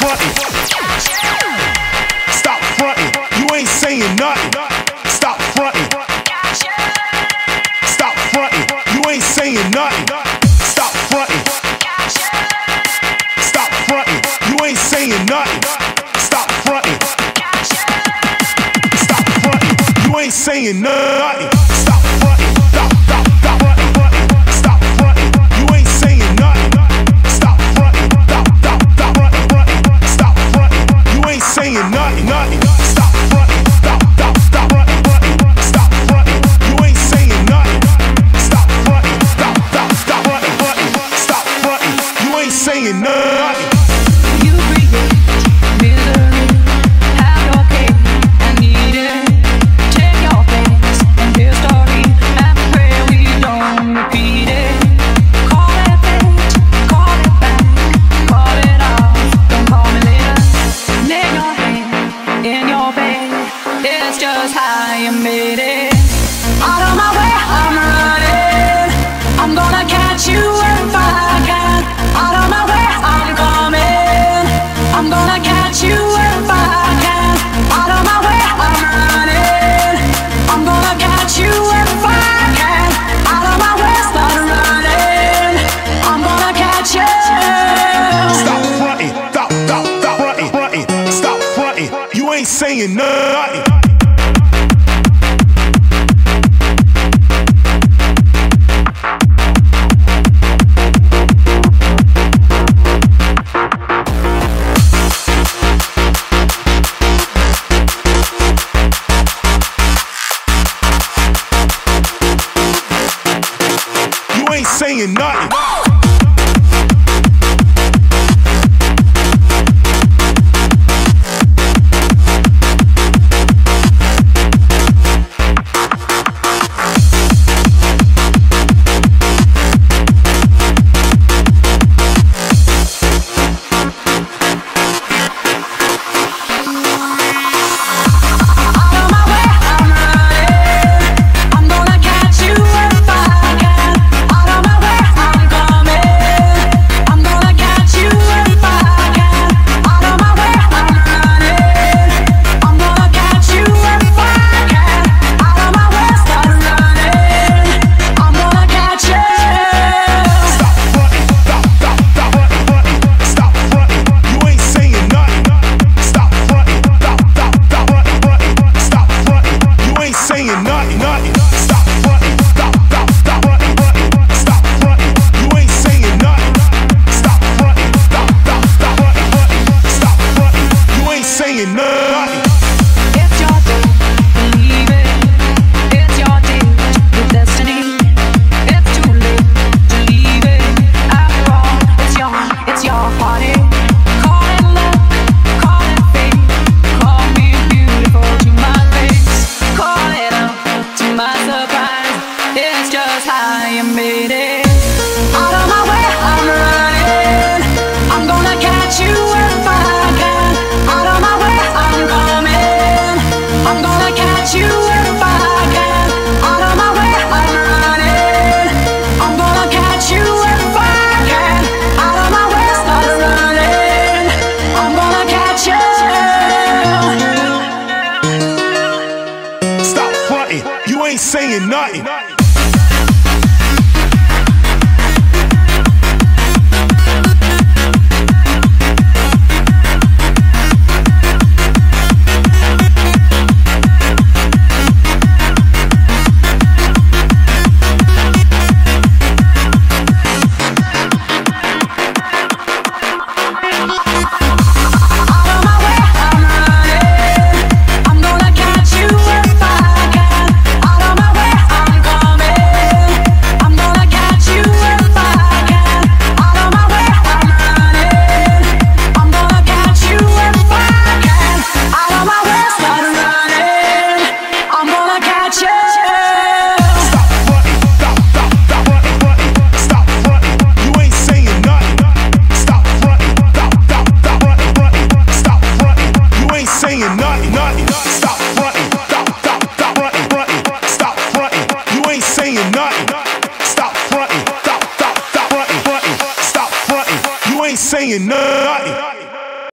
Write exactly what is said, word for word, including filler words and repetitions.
fronting. Stop fronting. You ain't saying nothing. Stop fronting. Stop fronting. You ain't saying nothing. Stop fronting. Stop fronting. You ain't saying nothing. Stop fronting. Stop fronting. You ain't saying nothing. Stop fronting. Stop, stop, stop fronting, fronting. Stop fronting. You ain't saying nothing. Stop fronting. Stop, stop, stop fronting, fronting. Stop fronting. You ain't saying nothing, nothing. Stop fronting. Stop, stop, stop fronting, fronting. Stop fronting. You ain't saying nothing. Stop fronting. Stop, stop, stop fronting, fronting. Stop fronting. You ain't saying nothing. You create misery, have your cake and eat it. Take your place and history and pray we don't repeat it. Call it fate, call it back, call it off, don't call me later. Lay your hand in your bed, it's just how you made it. Out of my way, I'm running, I'm gonna catch you if I can. Out of my way, I'm coming, I'm gonna catch you if I can. Out of my way, I'm running, I'm gonna catch you if I can. Out of my way, start running, I'm gonna catch you. Stop fronting. Stop, stop, stop fronting, fronting. Stop fronting. You ain't saying nothing. You ain't saying nothing. Saying nothing, nothing. Stop fronting. Stop, stop, stop fronting, fronting. Stop fronting. You ain't saying nothing. Stop fronting. Stop, stop, stop fronting, fronting. Stop fronting. You ain't saying nothing. It's your day, believe it. It's your day, your destiny. It's too late to leave it. After all, it's your, it's your party. Call it luck, call it fate. Call me beautiful to my face. Call it up to my surprise. It's just how you made it. Out of my way, I'm running, I'm gonna catch you if I can. Out of my way, I'm coming, I'm gonna catch you if I can. Out of my way, I'm running, I'm gonna catch you if I can. Out of my way, start running, I'm gonna catch you. Stop fronting. You ain't saying nothing. Saying nothing, nothing. Stop fronting. Stop, stop, stop fronting, fronting. Stop fronting. You ain't saying nothing. Stop fronting. Stop, stop, stop fronting, fronting. Stop fronting. You ain't saying nothing.